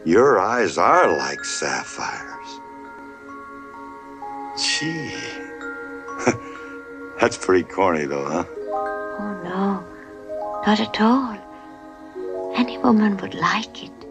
Your eyes are like sapphires. Gee. That's pretty corny, though, huh? Oh, no. Not at all. Any woman would like it.